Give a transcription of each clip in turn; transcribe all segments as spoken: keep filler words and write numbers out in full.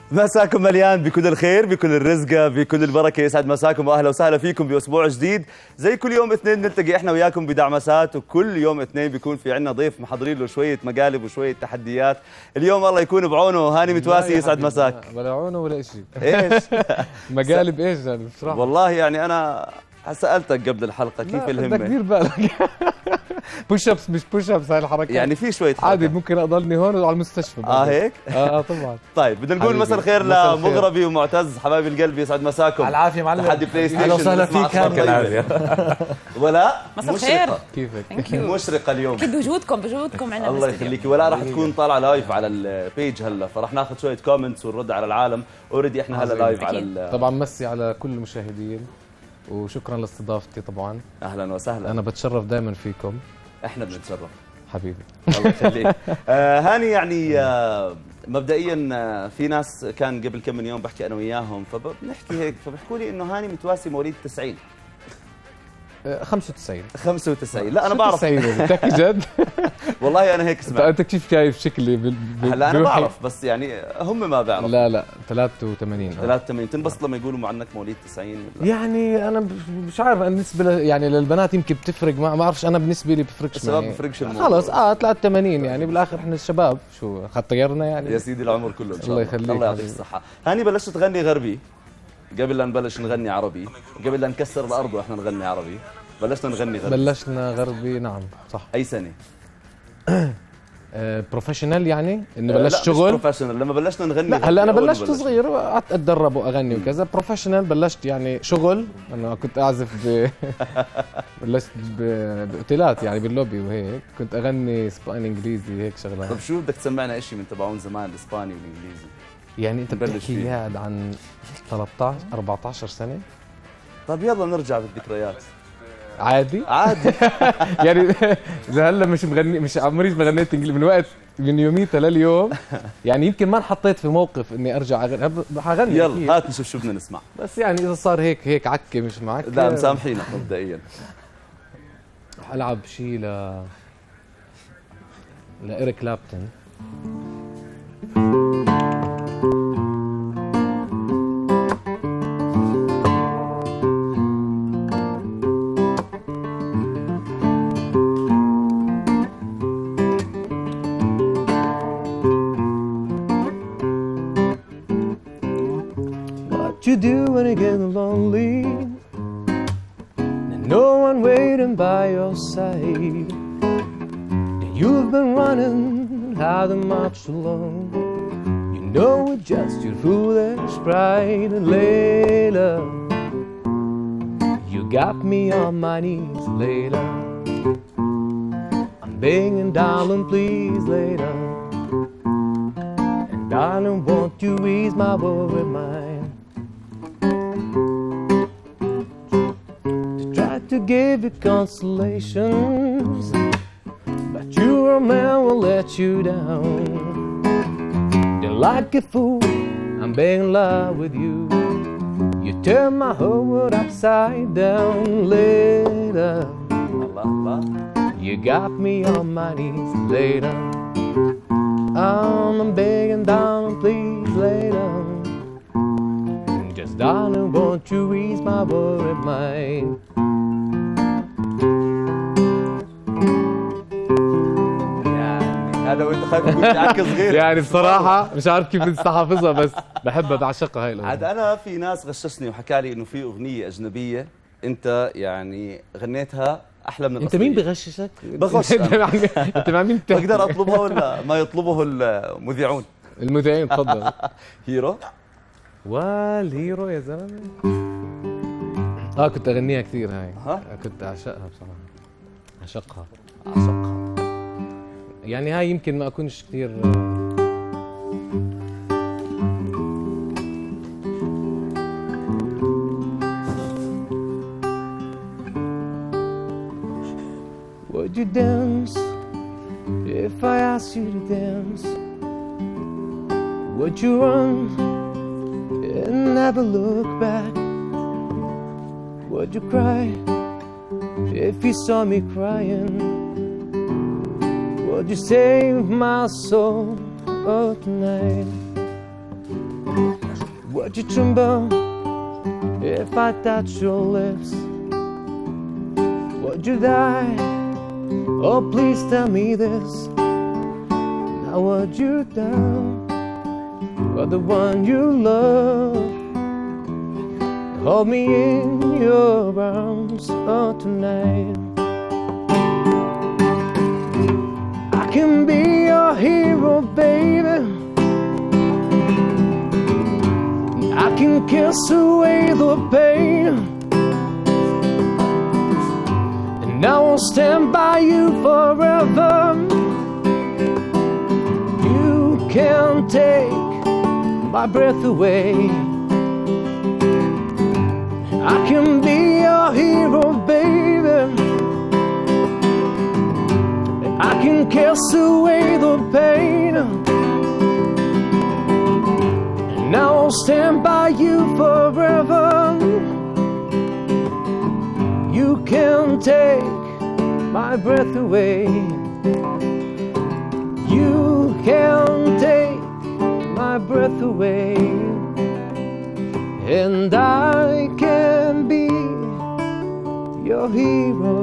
مساكم مليان بكل الخير، بكل الرزق، بكل البركه. يسعد مساكم واهلا وسهلا فيكم باسبوع جديد. زي كل يوم اثنين نلتقي احنا وياكم بدعمسات، وكل يوم اثنين بيكون في عندنا ضيف محضرين له شويه مقالب وشويه تحديات. اليوم الله يكون بعونه. هاني متواسي يسعد مساك. ولا عونه ولا شيء. ايش؟ مقالب ايش يعني بصراحه؟ والله يعني انا سالتك قبل الحلقه كيف الهمه؟ بدك دير بالك. بوش ابس مش بوش ابس هاي الحركات يعني في شويه حركة. عادي ممكن اضلني هون وعلى المستشفى. اه هيك؟ اه طبعا. طيب بدنا نقول مساء الخير لمغربي ومعتز حبايب القلب، يسعد مساكم. على العافيه معلم. تحدي بلاي ستيشن. اهلا وسهلا فيك هاني. ولاء مساء الخير. كيفك؟ مشرقه اليوم. اكيد وجودكم بوجودكم عندنا. الله يخليكي. ولا راح تكون طالعه لايف على البيج هلا، فراح ناخذ شويه كومنتس ونرد على العالم. اوريدي احنا هلا لايف على طبعا. مسي على كل المشاهدين وشكرا لاستضافتي. طبعا اهلا وسهلا. انا بتشرف دائما فيكم. احنا بنتشرف حبيبي. الله يخليك. آه هاني يعني آه مبدئيا آه في ناس كان قبل كم من يوم بحكي انا وياهم فبنحكي هيك فبحكوا لي انه هاني متواسي مواليد تسعين. خمسة وتسعين. خمسة وتسعين. لا انا بعرف. بتحكي جد؟ والله انا هيك سمعت. انت كيف شايف شكلي بال... هلا انا بعرف بس يعني هم ما بيعرفوا. لا لا ثلاثة وثمانين. ثلاثة وثمانين. تنبسط لما يقولوا مع انك مواليد تسعين؟ يعني انا مش عارف بالنسبه ل... يعني للبنات يمكن بتفرق، ما بعرفش. انا بالنسبه لي بفرقش. الشباب بفرقش الموضوع. خلص اه ثلاثة وثمانين يعني بالاخر احنا الشباب شو خطيرنا يعني. يا سيدي العمر كله ان شاء الله. الله يخليك. الله يعطيك الصحه. هاني بلشت تغني غربي قبل لا نبلش نغني عربي، قبل لا نكسر الارض واحنا نغني عربي بلشنا نغني غربي. بلشنا غربي نعم صح. اي سنه؟ بروفيشنال يعني انه آه بلشت شغل. مش بروفيشنال. لما بلشنا نغني لا هلا انا بلشت بلش. صغير قعدت اتدرب واغني وكذا. بروفيشنال بلشت يعني شغل. انا كنت اعزف ب بلشت باوتيلات يعني باللوبي وهيك. كنت اغني اسباني انجليزي هيك شغلات. طب شو بدك تسمعنا شيء من تبعون زمان الاسباني والانجليزي؟ يعني انت بتحكي قاعد عن ثلاثة عشر أربعة عشر سنه. طب يلا نرجع بالذكريات. عادي عادي. يعني اذا هلا مش مغني مش عمري ما غنيت انجليزي من وقت من يوميتها لليوم. يعني يمكن ما انحطيت في موقف اني ارجع اغني. حغني يلا هات نشوف شو بدنا نسمع. بس يعني اذا صار هيك هيك عكه مش معك. لا مسامحينا مبدئيا. رح العب شيء ل لإيريك كلابتون. You do when you get lonely and no one waiting by your side. You've been running how much too long. You know it's just your foolish pride. And later you got me on my knees. Later I'm begging, darling, please. Later and darling, won't you ease my worried mind? To give you consolations, but your man will let you down. You're like a fool, I'm being in love with you. You turn my whole world upside down. Later, you got me on my knees. Later, I'm begging, darling, please. Later, just darling, won't you ease my worried mind? هذا وانت خايف تقول عك صغير. يعني بصراحه مش عارف كيف استحافظها بس بحبها بعشقها هاي الاغنيه. عاد انا في ناس غششني وحكى لي انه في اغنيه اجنبيه انت يعني غنيتها احلى من انت مين بغششك؟ بغش. انت مع مين بتحكي؟ بقدر اطلبها ولا ما يطلبه المذيعون؟ المذيعين تفضل. هيرو؟ والهيرو يا زلمه. اه كنت اغنيها كثير هاي. ها؟ كنت اعشقها بصراحه. اعشقها. اعشقها. يعني هاي يمكن ما اكونش كثير Would you dance if I asked you to dance? Would you run and never look back? Would you cry if you saw me crying? Would you save my soul oh, tonight? Would you tremble if I touch your lips? Would you die? Oh, please tell me this. Now would you die for the one you love? Hold me in your arms oh, tonight. I can be your hero, baby. I can kiss away the pain, and I will stand by you forever. You can't take my breath away. I can be your hero, baby. I can kiss away the pain, and I will stand by you forever. You can't take my breath away. You can't take my breath away. And I can be your hero.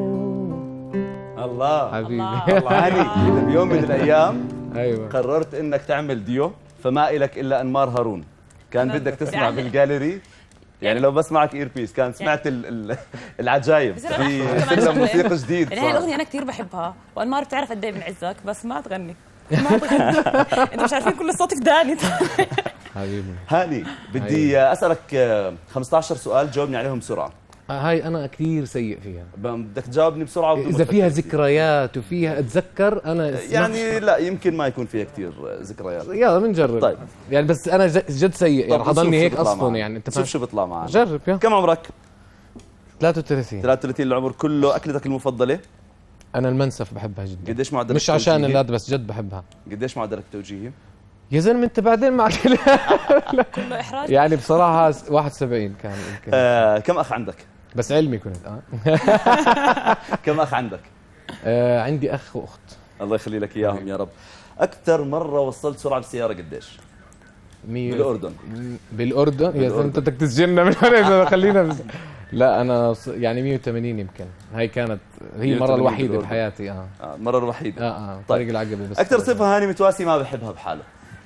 الله حبيبي. هاني، إذا بيوم من الأيام أيوة قررت إنك تعمل ديو فما إلك إلا أنمار هارون. كان بدك تسمع بالجاليري، يعني لو بس معك اير بيس كان سمعت ال ال العجايب في سلم موسيقى جديد. يعني هاي الاغنيه انا كثير بحبها، وانمار بتعرف قد ايه بنعزك بس ما تغني ما تغني. انتوا مش عارفين كل الصوت في داني. حبيبي. هاني بدي اسالك خمسة عشر سؤال جاوبني عليهم بسرعه. هاي انا كثير سيء فيها. بدك تجاوبني بسرعه بدون اذا فيها ذكريات وفيها اتذكر انا يعني لا يمكن ما يكون فيها كثير ذكريات. يلا بنجرب. طيب يعني بس انا جد سيء يعني حضلني هيك اصلا يعني انت شوف شو بيطلع معنا. جرب يلا. كم عمرك؟ ثلاثة وثلاثين. ثلاثة وثلاثين العمر كله. اكلتك المفضله؟ انا المنسف بحبها جدا. قديش معدلك مش عشان اللاد بس جد بحبها. قديش معدلك التوجيهي؟ يا زلمه انت بعدين معك كله احراج. يعني يعني بصراحه واحد وسبعين كان يمكن. آه كم اخ عندك؟ بس علمي كنت اه كم اخ عندك؟ آه عندي اخ واخت. الله يخلي لك اياهم يا رب. اكثر مره وصلت سرعه بالسياره قديش؟ مية بالاردن. بالاردن يا زلمه انت بدك تسجلنا من هون. خلينا بس. لا انا يعني مية وثمانين يمكن. هاي كانت هي المره الوحيده بحياتي اه اه المره الوحيده. اه اه طريق العقبه بس. اكثر صفه هاني متواسي ما بحبها بحاله؟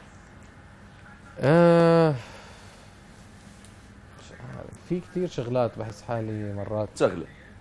آه في كثير شغلات بحس حالي مرات. شغله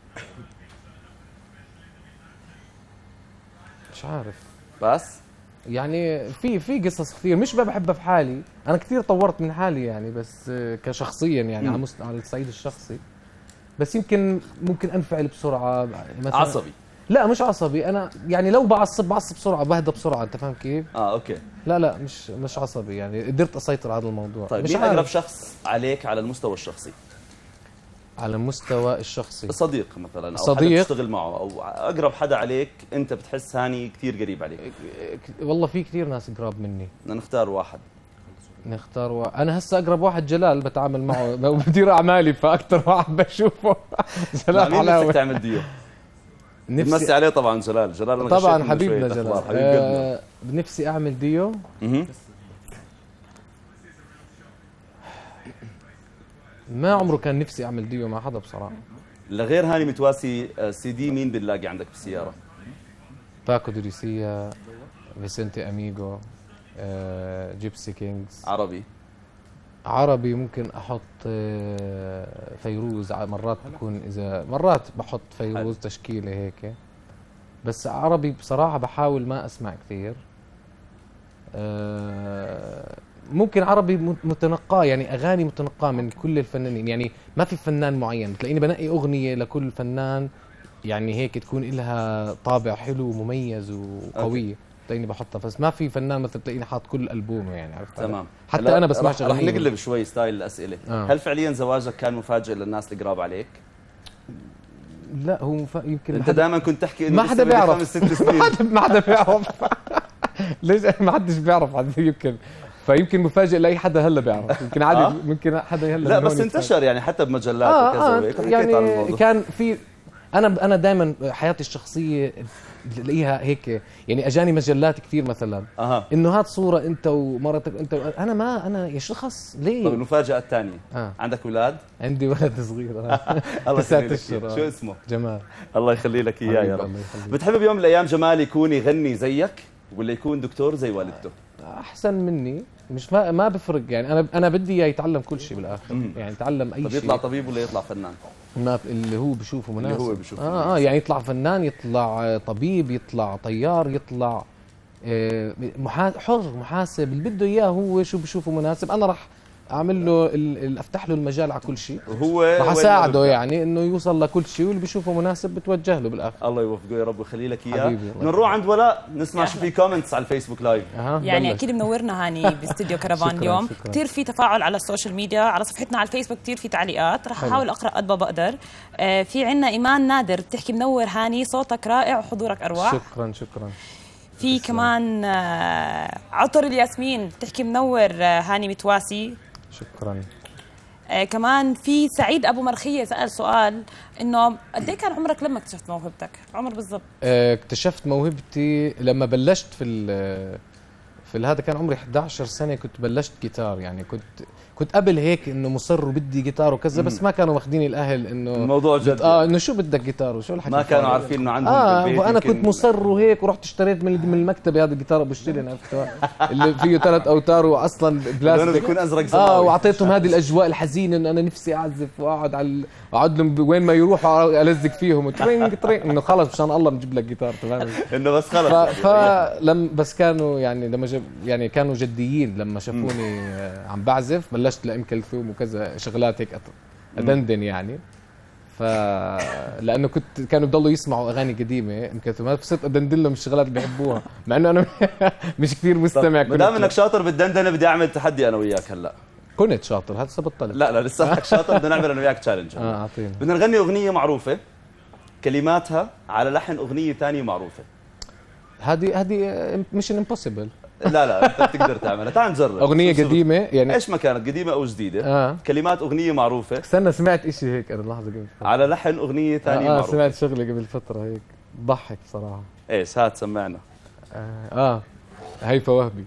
مش عارف بس يعني في في قصص كثير مش ما بحبها في حالي. انا كثير طورت من حالي يعني بس كشخصيا يعني على مست... على الصعيد الشخصي. بس يمكن ممكن انفعل بسرعه مثلا. عصبي؟ لا مش عصبي انا يعني لو بعصب بعصب بسرعه بهدى بسرعه انت فاهم كيف؟ اه اوكي. لا لا مش مش عصبي يعني قدرت اسيطر على هذا الموضوع. طيب مش مين عارف. اقرب شخص عليك على المستوى الشخصي؟ على المستوى الشخصي صديق مثلا او صديق. حدا تشتغل معه او اقرب حدا عليك انت بتحس هاني كثير قريب عليك؟ والله في كثير ناس قراب مني. بدنا نختار واحد. نختار و... انا هسه اقرب واحد جلال بتعامل معه بدير اعمالي فاكثر واحد بشوفه جلال مين حلاوه. نفسك تعمل ديو؟ نفسي عليه طبعا جلال. جلال أنا طبعا غشيت حبيبنا شوية جلال. أخبار. حبيب قلبنا. آه نفسي اعمل ديو. اها ما عمره كان نفسي اعمل ديو مع حدا بصراحه. لغير هاني متواسي سي دي مين بنلاقي عندك بالسياره؟ باكو دوريسيا، فيسنتي اميغو، آه جيبسي كينجز. عربي؟ عربي ممكن احط آه فيروز. مرات بكون اذا مرات بحط فيروز تشكيله هيك. بس عربي بصراحه بحاول ما اسمع كثير. آه ممكن عربي متنقاه يعني اغاني متنقاه من كل الفنانين يعني ما في فنان معين. بتلاقيني بنقي اغنيه لكل فنان يعني هيك تكون لها طابع حلو ومميز وقويه بتلاقيني بحطها. بس ما في فنان مثلا بتلاقيني حاط كل البومه يعني عرفت. تمام. حتى انا بسمعش اغاني. رح اغاني. نقلب شوي ستايل الاسئله. آه. هل فعليا زواجك كان مفاجئ للناس اللي قراب عليك؟ لا هو مف... يمكن انت دائما كنت تحكي انه ما حدا بيعرف. خمس ست سنين. ما حدا ما حدا بيعرف. ليش ما حدش بيعرف حد يمكن فيمكن مفاجئ لاي حدا هلا بيعرف. يمكن عادي آه؟ ممكن حدا هلا لا بس انتشر يعني حتى بمجلات آه وكذا آه وهيك. يعني كان في انا انا دائما حياتي الشخصيه تلاقيها هيك يعني اجاني مجلات كثير مثلا اها انه هات صوره انت ومرتك انت و... انا ما انا يا شخص ليه؟ طيب المفاجاه الثانيه آه. عندك اولاد؟ عندي ولد صغير الله تسعة يخلي لك اشهر إياه. آه. شو اسمه؟ جمال. الله يخلي لك اياه يا رب. الله يخليك. بتحب بيوم من الايام جمال يكون يغني زيك ولا يكون دكتور زي والدته؟ احسن مني مش ما, ما بفرق يعني انا انا بدي اياه يتعلم كل شيء بالاخر مم. يعني يتعلم اي طب شيء. يطلع طبيب ولا يطلع فنان؟ ما اللي هو بشوفه مناسب. اللي هو بشوفه اه مناسب. اه يعني يطلع فنان، يطلع آه، طبيب، يطلع طيار، يطلع آه، محا... حر محاسب، اللي بده اياه هو شو بشوفه مناسب. انا راح اعمل له ال... ال- افتح له المجال على كل شيء، وهو راح وين ما اساعده ببدأ. يعني انه يوصل لكل شيء، واللي بشوفه مناسب بتوجه له بالاخر. الله يوفقه يا رب ويخلي لك اياه. حبيبي، الله نروح عند ولاء نسمع يا شو في كومنتس على الفيسبوك لايف. اها يعني بلش. اكيد منورنا هاني باستديو كرفان شكراً، اليوم. شكراً. كثير في تفاعل على السوشيال ميديا، على صفحتنا على الفيسبوك كثير في تعليقات، رح حلو. احاول اقرا قد ما بقدر. آه في عنا ايمان نادر بتحكي منور هاني، صوتك رائع وحضورك اروع. شكرا شكرا. في كمان آه عطر الياسمين بتحكي منور آه هاني متواسي. شكرا. آه كمان في سعيد ابو مرخيه سال سؤال انه قد ايه كان عمرك لما اكتشفت موهبتك؟ عمر بالضبط؟ آه، اكتشفت موهبتي لما بلشت في ال- في هذا كان عمري إحدى عشرة سنه، كنت بلشت جيتار يعني كنت كنت قبل هيك انه مصر وبدي جيتار وكذا، بس ما كانوا ماخذيني الاهل انه الموضوع جد اه انه شو بدك جيتار وشو الحكي ما كانوا الفاضي. عارفين انه عندهم اه بالبيت. وانا يمكن- كنت مصر وهيك، ورحت اشتريت من من المكتبه هذا الجيتار ابو شترين عرفته اللي فيه ثلاث اوتار واصلا لونه بلاستيك. بيكون ازرق اه سماوي. واعطيتهم هذه الاجواء الحزينه انه انا نفسي اعزف واقعد على اقعد لهم وين ما يروحوا الزق فيهم ترينج ترينج انه خلص مشان الله بنجيب لك جيتار تمام. انه بس خلص. فلم بس كانوا يعني لما جب يعني كانوا جديين لما شافوني آه، عم بعزف، بلشت لأم كلثوم وكذا شغلات هيك أط- ادندن يعني. ف لانه كنت كانوا بضلوا يسمعوا اغاني قديمه ام كلثوم، فصرت ادندن لهم الشغلات اللي بيحبوها مع انه انا مش كثير مستمع. ما دام كنت انك شاطر بالدندنه بدي اعمل تحدي انا وياك هلا. كنت شاطر هذا بطلت. لا لا لسه شاطر، بدنا نعمل انا وياك تشالنج. اه اعطيني. بدنا نغني اغنيه معروفه كلماتها على لحن اغنيه ثانيه معروفه. هذه هذه ميشن امبوسيبل. لا لا انت بتقدر تعملها، تعال نجرب. اغنيه شو- شو- قديمه يعني. ايش ما كانت قديمه او جديده. اه كلمات اغنيه معروفه استنى سمعت اشي هيك انا لحظه قبل فترة. على لحن اغنيه ثانيه اه, آه معروفه. سمعت شغله قبل فتره هيك ضحك صراحه. ايش هات سمعنا. اه, آه. هيفا وهبي.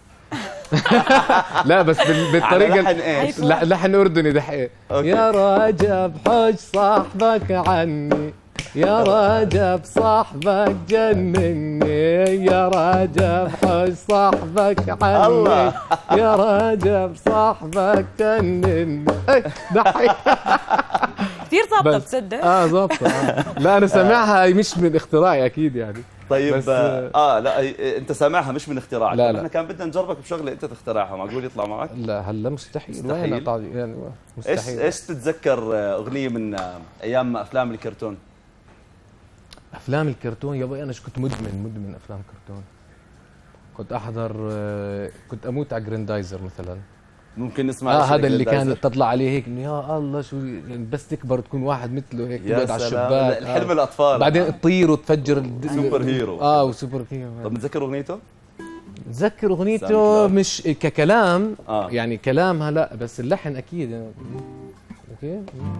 لا بس بال- بالطريقه على لحن ايش؟ لا- لحن اردني دحين. أوكي. يا رجب حج صاحبك عني، يا رجب صاحبك جنني، يا رجب حج صاحبك عني، الله. يا رجب صاحبك جنني. إيه، ضحك. كثير ظابطه بس. بتصدق؟ اه ظابطه آه. لا انا سامعها هي مش من اختراعي اكيد يعني. طيب بس- آه, اه لا إيه، انت سامعها مش من اختراعك. لا، طب لا. احنا كان بدنا نجربك بشغله انت تخترعها، معقول يطلع معك؟ لا هلا مستحيل. مستحيل. وين أطلع- يعني ايش مستحيل. ايش تتذكر آه، اغنيه من آه، ايام افلام الكرتون؟ افلام الكرتون يا ابوي انا كنت مدمن مدمن افلام كرتون. كنت احضر آه، كنت اموت على جراندايزر مثلا. ممكن نسمع اه إيش هذا اللي الجراندايزر؟ كان تطلع عليه هيك انه يا الله شو يعني بس تكبر تكون واحد مثله هيك يا تقعد على سلام، الشباك. الحلم آه. الاطفال. بعدين تطير وتفجر الد- سوبر هيرو. اه وسوبر هيرو. طب متذكر اغنيته؟ بتذكر ساوند اغنيته كلاود. مش ككلام آه. يعني كلامها لا بس اللحن اكيد يعني. اوكي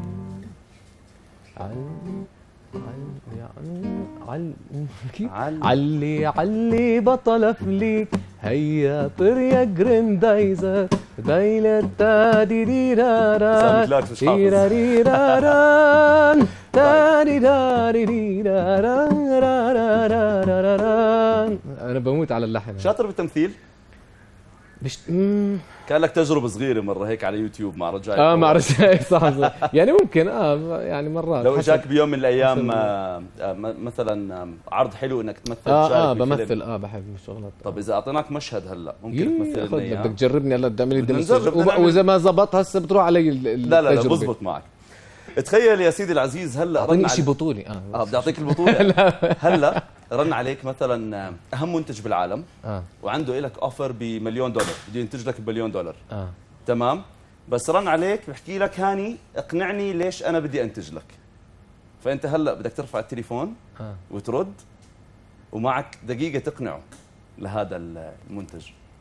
عل عل يعني عل كيف؟ عل- علي علي بطل فليك هيا طير يا جراندايزر دايلة تادي دي رارا ساوند كلاود مش حافظ. تيراريراران تادي داري دي راران راراراراراران. انا بموت على اللحن. شاطر بالتمثيل؟ مش مم. كان لك تجربه صغيره مره هيك على يوتيوب مع رجاء. اه مع رجاء صح صح. يعني ممكن اه يعني مرات لو حسب. اجاك بيوم من الايام حسب. آه آه م- مثلا آه، عرض حلو انك تمثل اه تشارك اه بفيلم. بمثل اه بحب الشغلات. طب اذا اعطيناك مشهد هلا ممكن يي، تمثل خد لنا بدك اياه؟ تجربني هلا تعمل لي بدنا ديمونستريشن. نجرب، بدنا وب- نعمل- واذا ما زبط هسه بتروح علي ال- ال- لا لا لا التجربة. بزبط معك. تخيل يا سيدي العزيز هلا رن اعطيني شيء عليك. بطولي اه اه بدي اعطيك البطوله. هلا رن عليك مثلا اهم منتج بالعالم اه وعنده لك اوفر بمليون دولار، بده ينتج لك بمليون دولار. اه تمام؟ بس رن عليك بحكي لك هاني اقنعني ليش انا بدي انتج لك. فانت هلا بدك ترفع التليفون اه وترد ومعك دقيقه تقنعه لهذا المنتج.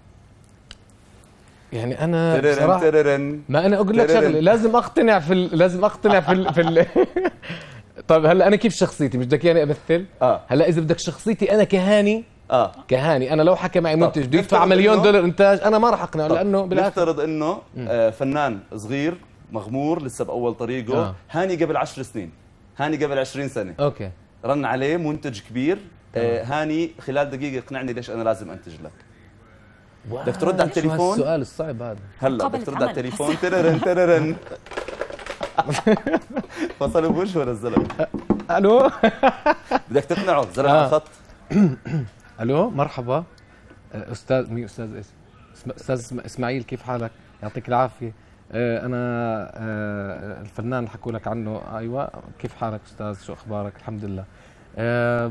يعني انا تررن بصراحه تررن. ما انا اقول لك تررن. شغله لازم اقتنع في ال... لازم اقتنع في ال... في ال... طيب هلا انا كيف شخصيتي؟ مش بدك اياني امثل؟ اه هلا اذا بدك شخصيتي انا كهاني اه كهاني انا لو حكى معي منتج بده يدفع نفترض مليون إنه- دولار انتاج انا ما راح اقنعه لانه بالاخر نفترض انه آه فنان صغير مغمور لسه باول طريقه آه. هاني قبل عشر سنين، هاني قبل عشرين سنه، اوكي رن عليه منتج كبير آه هاني خلال دقيقه اقنعني ليش انا لازم انتج لك. بدك ترد على شو التليفون؟ هالسؤال الصعب هذا؟ هلا مقابلة بدك ترد على عمل. التليفون تررن تررن فصلوا بوجهه للزلمه. الو بدك تقنعه زلمه آه. على الخط. الو مرحبا استاذ مين استاذ ايش؟ استاذ إسما- اسماعيل كيف حالك؟ يعطيك العافيه. آه، انا آه، الفنان اللي حكوا لك عنه. ايوه كيف حالك استاذ؟ شو اخبارك؟ الحمد لله. آه،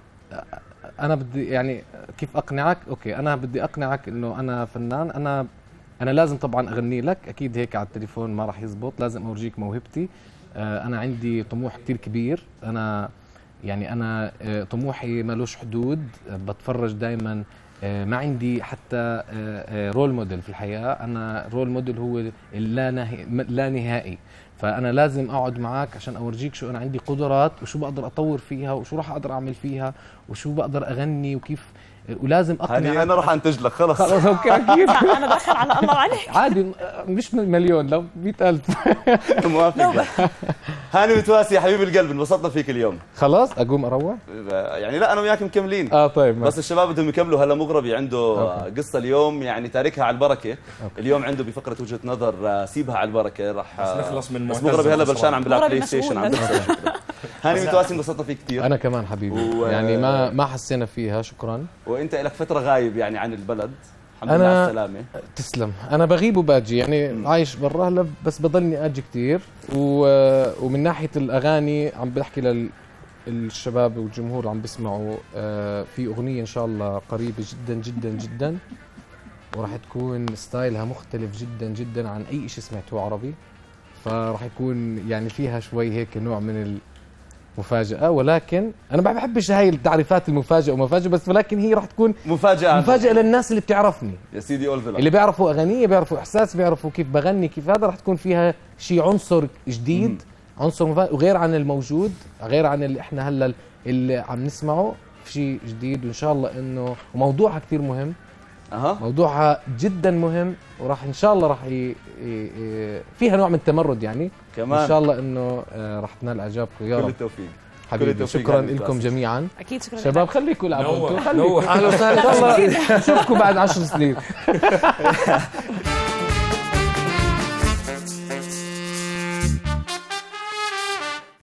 انا بدي يعني كيف اقنعك؟ اوكي انا بدي اقنعك انه انا فنان. انا انا لازم طبعا اغني لك اكيد هيك على التليفون ما راح يزبط. لازم اورجيك موهبتي. آه، انا عندي طموح كتير كبير. انا يعني انا آه، طموحي ملوش حدود. آه، بتفرج دائما. ما عندي حتى رول موديل في الحياة. أنا رول موديل هو اللا نهي لا نهائي. فأنا لازم أقعد معك عشان أورجيك شو أنا عندي قدرات وشو بقدر أطور فيها وشو راح أقدر أعمل فيها وشو بقدر أغني وكيف. ولازم أقنعك. هاني انا راح انتج لك خلص. خلص أوكي أكيد. انا داخل على الله عليك. عادي مش مليون لو مئة ألف. موافق لك. هاني متواسي يا حبيب القلب انبسطنا فيك اليوم. خلاص أقوم أروح. يعني لا انا وياك مكملين. آه طيب بس الشباب بدهم يكملوا. هلا مغربي عنده أوكي. قصه اليوم يعني تاركها على البركه. أوكي. اليوم عنده بفقره وجهه نظر آه، سيبها على البركه. راح بس نخلص من بس معتز مغربي هلا وصوان. بلشان عم بيلعب مغربي بلاي ستيشن مشغول. عم بيكسر. هاني متواسي انبسطنا فيك كثير. أنا كمان حبيبي و- يعني ما ما حسينا فيها. شكرا. وانت لك فتره غايب يعني عن البلد. الحمد أنا- لله على السلامه. تسلم. انا بغيب وباجي يعني عايش برا هلا بس بضلني اجي كثير و... ومن ناحيه الاغاني عم بحكي لل الشباب والجمهور عم بيسمعوا. آه، في اغنيه ان شاء الله قريبه جدا جدا جدا وراح تكون ستايلها مختلف جدا جدا عن اي شيء سمعتوه عربي. فراح يكون يعني فيها شوي هيك نوع من المفاجاه. ولكن انا ما بحبش هاي التعريفات المفاجاه ومفاجاه بس ولكن هي راح تكون مفاجاه مفاجاه للناس اللي بتعرفني. يا سيدي قول اللي بيعرفوا اغانيه بيعرفوا احساس بيعرفوا كيف بغني كيف هذا. رح تكون فيها شيء عنصر جديد. عنصر مفا... وغير عن الموجود غير عن اللي احنا هلا اللي عم نسمعه. في شيء جديد وان شاء الله انه وموضوعها كثير مهم. اها موضوعها جدا مهم وراح ان شاء الله راح ي... ي... ي... فيها نوع من التمرد يعني. كمان ان شاء الله انه آه، راح تنال اعجابكم يا كل رب. التوفيق. حبيبي التوفيق شكرا هاني لكم متواسي. جميعا. اكيد شكرا شباب لك. خليكم يلعبوا نور. انتوا خليكم. نور. اهلا وسهلا. ان شاء الله نشوفكم بعد عشر سنين.